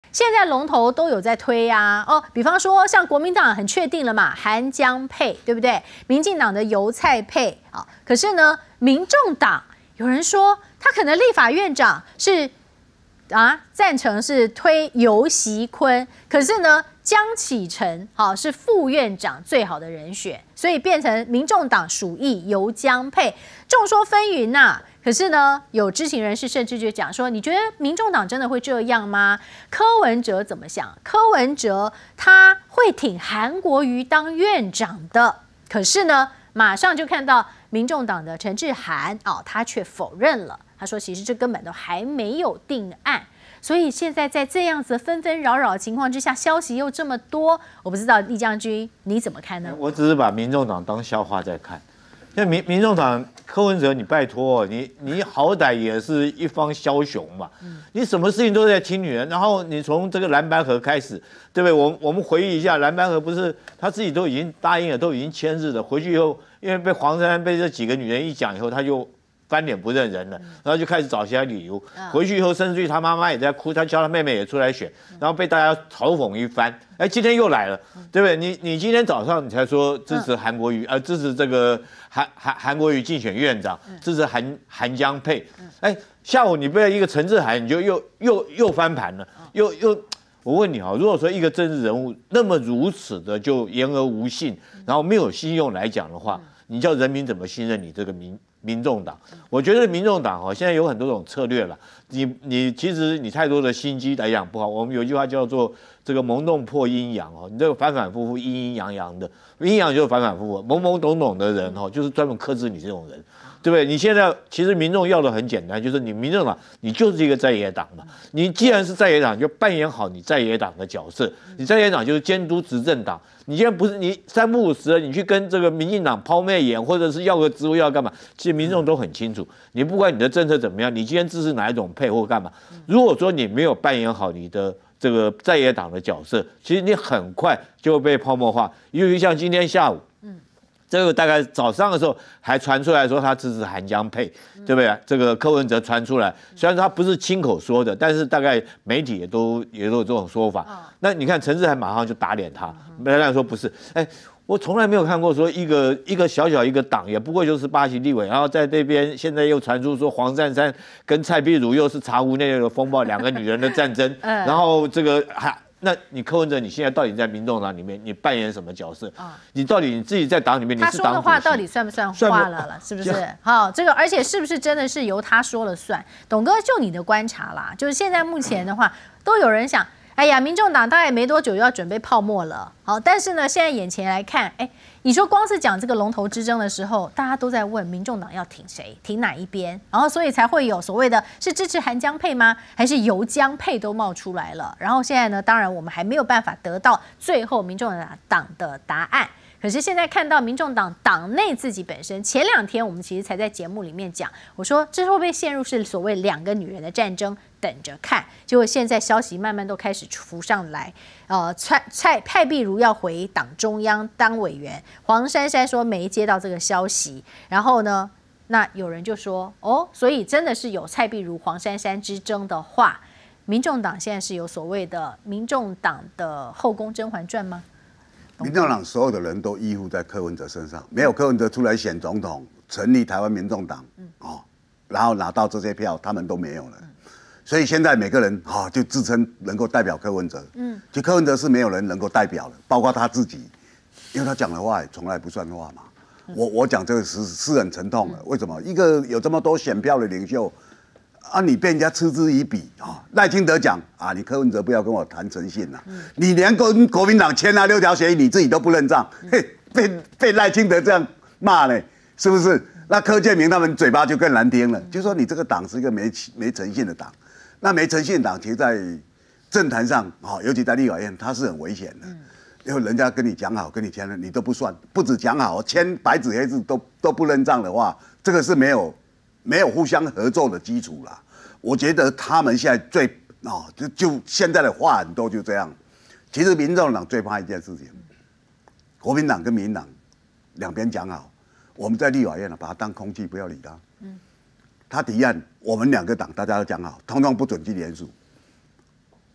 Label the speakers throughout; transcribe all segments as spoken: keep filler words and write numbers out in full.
Speaker 1: 现在龙头都有在推啊，哦，比方说像国民党很确定了嘛，韩江配，对不对？民进党的油菜配啊，可是呢，民众党有人说他可能立法院长是啊赞成是推游锡堃，可是呢，江启臣好、啊、是副院长最好的人选，所以变成民众党属意游江配，众说纷纭呐、啊。可是呢，有知情人士甚至就讲说，你觉得民众党真的会这样吗？柯文哲怎么想？柯文哲他会挺韩国瑜当院长的，可是呢，马上就看到民众党的陈志涵哦，他却否认了，他说其实这根本都还没有定案。所以现在在这样子纷纷扰扰的情况之下，消息又这么多，我不知道厉将军你怎么看呢？
Speaker 2: 我只是把民众党当笑话在看。那民民众党柯文哲，你拜托你，你好歹也是一方枭雄嘛，你什么事情都在听女人，然后你从这个蓝白合开始，对不对？我我们回忆一下，蓝白合不是他自己都已经答应了，都已经签字了，回去以后，因为被黄珊珊被这几个女人一讲以后，他就翻脸不认人了，然后就开始找其他理由。回去以后，甚至于他妈妈也在哭，他叫他妹妹也出来选，然后被大家嘲讽一番。哎，今天又来了，对不对？你你今天早上你才说支持韩国瑜，呃，支持这个韩韩韩国瑜竞选院长，支持韩韩江配。哎，下午你被一个陈志涵，你就又又又翻盘了，又又。我问你啊，如果说一个政治人物那么如此的就言而无信，然后没有信用来讲的话，你叫人民怎么信任你这个民？民众党，我觉得民众党哦，现在有很多种策略了。你你其实你太多的心机来讲不好。我们有句话叫做这个蒙洞破阴阳哦，你这个反反复复、阴阴阳阳的，阴阳就是反反复复，懵懵懂懂的人哦，就是专门克制你这种人，对不对？你现在其实民众要的很简单，就是你民众党，你就是一个在野党嘛。你既然是在野党，就扮演好你在野党的角色。你在野党就是监督执政党。你现在不是你三不五时，你去跟这个民进党抛媚眼，或者是要个职位要干嘛？其实民众都很清楚。你不管你的政策怎么样，你今天支持哪一种配或干嘛？如果说你没有扮演好你的这个在野党的角色，其实你很快就会被泡沫化。尤其像今天下午，这个大概早上的时候还传出来说他支持韩江配，对不对？这个柯文哲传出来，虽然他不是亲口说的，但是大概媒体也都也都有这种说法。那你看陈志涵马上就打脸他，没人说不是，哎。我从来没有看过说一个一个小小一个党，也不过就是八席立委，然后在这边现在又传出说黄珊珊跟蔡壁如又是茶壶内的风暴，两个女人的战争，然后这个还。那你柯文哲，你现在到底在民众党里面，你扮演什么角色？啊，你到底你自己在党里面，你是党主席，
Speaker 1: 他说的话到底算不算话了了？是不是？好，这个而且是不是真的是由他说了算？董哥，就你的观察啦，就是现在目前的话，都有人想，哎呀，民众党大概没多久又要准备泡沫了。好，但是呢，现在眼前来看，哎。你说光是讲这个龙头之争的时候，大家都在问民众党要挺谁，挺哪一边，然后所以才会有所谓的是支持韩江配吗？还是游江配都冒出来了。然后现在呢，当然我们还没有办法得到最后民众党的答案。可是现在看到民众党党内自己本身，前两天我们其实才在节目里面讲，我说这会不会陷入是所谓两个女人的战争？等着看。结果现在消息慢慢都开始浮上来，呃，蔡蔡蔡壁如要回党中央当委员，黄珊珊说没接到这个消息，然后呢，那有人就说哦，所以真的是有蔡壁如、黄珊珊之争的话，民众党现在是有所谓的民众党的后宫甄嬛传吗？
Speaker 3: 民众党所有的人都依附在柯文哲身上，没有柯文哲出来选总统，成立台湾民众党，嗯、哦，然后拿到这些票，他们都没有了。嗯，所以现在每个人啊、哦，就自称能够代表柯文哲。嗯，其实柯文哲是没有人能够代表的，包括他自己，因为他讲的话也从来不算话嘛。嗯、我我讲这个是是很沉痛的，为什么？一个有这么多选票的领袖。啊！你被人家嗤之以鼻啊！赖清德讲啊，你柯文哲不要跟我谈诚信了，嗯、你连跟国民党签那六条协议，你自己都不认账，嘿，被被赖清德这样骂呢，是不是？那柯建铭他们嘴巴就更难听了，就说你这个党是一个没没诚信的党。那没诚信的党，其实在政坛上啊，尤其在立法院，它是很危险的，嗯、因为人家跟你讲好，跟你签了，你都不算，不止讲好，签白纸黑字都都不认账的话，这个是没有。没有互相合作的基础啦，我觉得他们现在最啊、哦，就就现在的话很多就这样。其实民众党最怕一件事情，国民党跟民进党两边讲好，我们在立法院呢把它当空气，不要理他。嗯，他提案，我们两个党大家都讲好，通通不准去联署。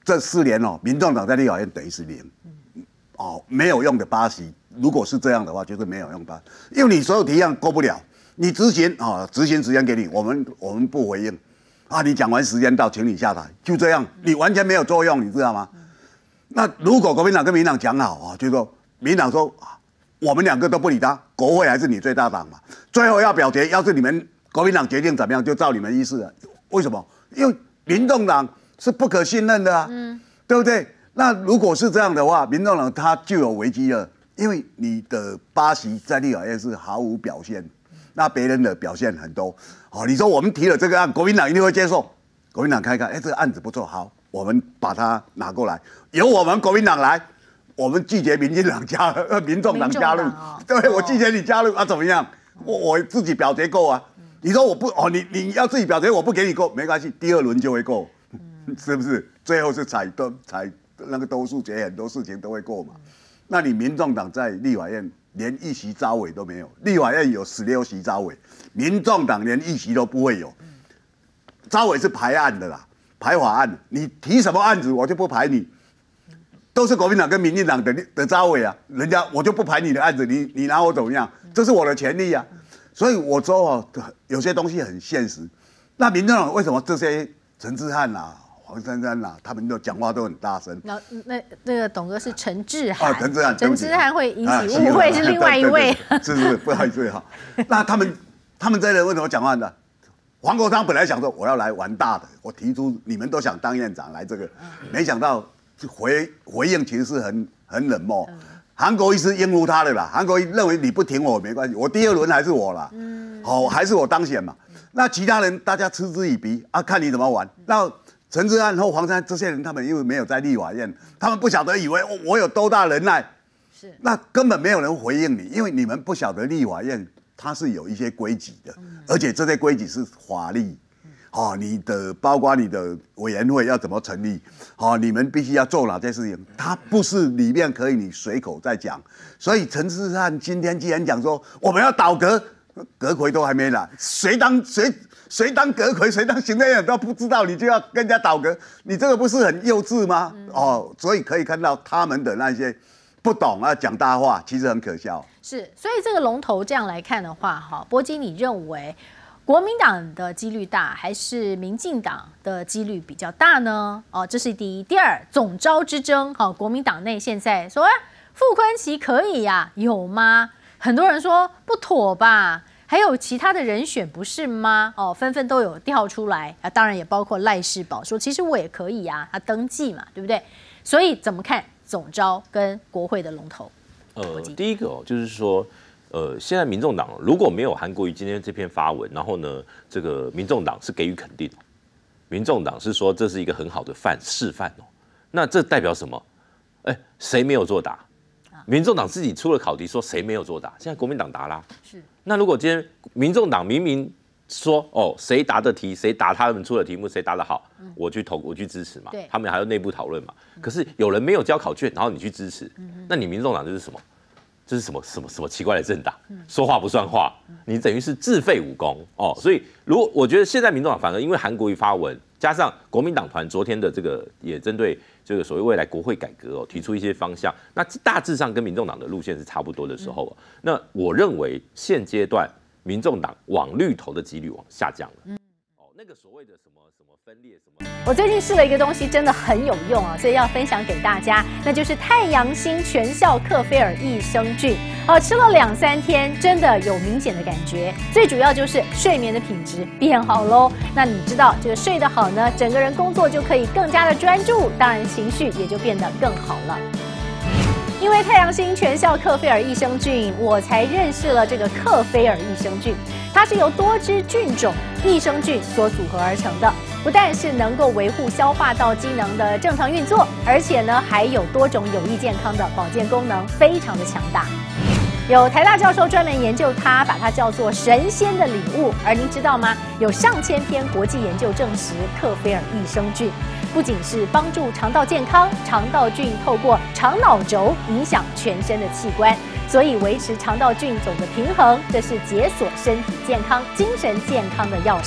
Speaker 3: 这四年哦，民众党在立法院等于是零，哦，没有用的八席。如果是这样的话，就是没有用八，因为你所有提案过不了，你执行啊，哦，执行时间给你，我们我们不回应，啊，你讲完时间到，请你下台，就这样，你完全没有作用，你知道吗？那如果国民党跟民进党讲好啊，就说民进党说我们两个都不理他，国会还是你最大党嘛，最后要表决，要是你们国民党决定怎么样，就照你们意思啊。为什么？因为民众党是不可信任的啊，嗯，对不对？那如果是这样的话，民众党他就有危机了，因为你的八席在立法院是毫无表现，那别人的表现很多。哦，你说我们提了这个案，国民党一定会接受。国民党看一看，哎，这个案子不错，好，我们把它拿过来，由我们国民党来，我们拒绝民进党加入，民众党加入，哦，对，我拒绝你加入啊，怎么样？我我自己表决够啊。你说我不哦，你你要自己表决，我不给你过，没关系，第二轮就会过，嗯，是不是？最后是采多采那个多数决，很多事情都会过嘛。那你民众党在立法院连一席召委都没有，立法院有十六席召委，民众党连一席都不会有。召委是排案的啦，排法案，你提什么案子我就不排你，都是国民党跟民进党的的召委啊，人家我就不排你的案子，你你拿我怎么样？这是我的权利啊。所以我说哦，有些东西很现实。那民众党为什么这些陈智汉啦、黄珊珊啦，他们都讲话都很大声？
Speaker 1: 那那那个董哥是陈智汉，
Speaker 3: 啊，陈智汉，
Speaker 1: 陈智汉会引起误会，是另外一位。
Speaker 3: 是是，不好意思哈。那他们他们这些人为什么讲话呢？黄国昌本来想说我要来玩大的，我提出你们都想当院长来这个，没想到回回应其实是很很冷漠。韩国瑜是应付他的啦，韩国瑜认为你不挺我没关系，我第二轮还是我啦，嗯，哦，还是我当选嘛。那其他人大家嗤之以鼻啊，看你怎么玩。那陈智汉或黄珊这些人，他们因为没有在立法院，他们不晓得以为我有多大能耐，是，那根本没有人回应你，因为你们不晓得立法院它是有一些规矩的，嗯，而且这些规矩是法律。哦，你的包括你的委员会要怎么成立？哦，你们必须要做哪些事情？它不是里面可以你随口再讲。所以陈智汉今天既然讲说我们要倒阁，阁揆都还没来，谁当谁谁当阁揆，谁当行政院都不知道，你就要跟人家倒阁，你这个不是很幼稚吗？嗯，哦，所以可以看到他们的那些不懂啊讲大话，其实很可笑。
Speaker 1: 是，所以这个龙头这样来看的话，哈，波基你认为？国民党的几率大，还是民进党的几率比较大呢？哦，这是第一。第二，总召之争，好，国民党内现在说，哎，傅崐萁可以呀，有吗？很多人说不妥吧，还有其他的人选不是吗？哦，纷纷都有调出来啊，当然也包括赖士葆说，其实我也可以呀，他登记嘛，对不对？所以怎么看总召跟国会的龙头？
Speaker 4: 呃，第一个哦，就是说。呃，现在民众党如果没有韩国瑜今天这篇发文，然后呢，这个民众党是给予肯定，民众党是说这是一个很好的范示范哦。那这代表什么？哎，谁没有作答？民众党自己出了考题说谁没有作答，现在国民党答啦。是。那如果今天民众党明明说哦，谁答的题，谁答他们出的题目，谁答得好，嗯，我去投，我去支持嘛。对。他们还要内部讨论嘛。嗯，可是有人没有交考卷，然后你去支持，嗯，那你民众党就是什么？这是什么什么什么奇怪的政党？说话不算话，你等于是自废武功哦。所以，如果我觉得现在民众党反而因为韩国瑜发文，加上国民党团昨天的这个也针对这个所谓未来国会改革哦提出一些方向，那大致上跟民众党的路线是差不多的时候，那我认为现阶段民众党往绿头的几率往下降了。哦，那个所谓的什么什么分裂什么。
Speaker 1: 我最近试了一个东西，真的很有用啊，所以要分享给大家，那就是太阳星全效克菲尔益生菌。哦，吃了两三天，真的有明显的感觉。最主要就是睡眠的品质变好喽。那你知道这个睡得好呢，整个人工作就可以更加的专注，当然情绪也就变得更好了。因为太阳星全效克菲尔益生菌，我才认识了这个克菲尔益生菌。它是由多支菌种益生菌所组合而成的，不但是能够维护消化道机能的正常运作，而且呢还有多种有益健康的保健功能，非常的强大。有台大教授专门研究它，把它叫做神仙的礼物。而您知道吗？有上千篇国际研究证实，克菲尔益生菌不仅是帮助肠道健康，肠道菌透过肠脑轴影响全身的器官，所以维持肠道菌种的平衡，这是解锁身体健康、精神健康的钥匙。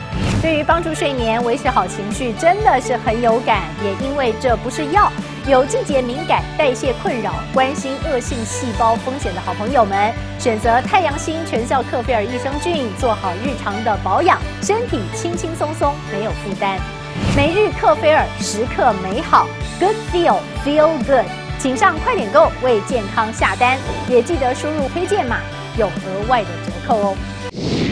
Speaker 1: 对于帮助睡眠、维持好情绪，真的是很有感。也因为这不是药，有季节敏感、代谢困扰、关心恶性细胞风险的好朋友们，选择太阳星全效克菲尔益生菌，做好日常的保养，身体轻轻松松，没有负担。每日克菲尔，时刻美好 ，Good Feel Feel Good， 请上快点购为健康下单，也记得输入推荐码，有额外的折扣哦。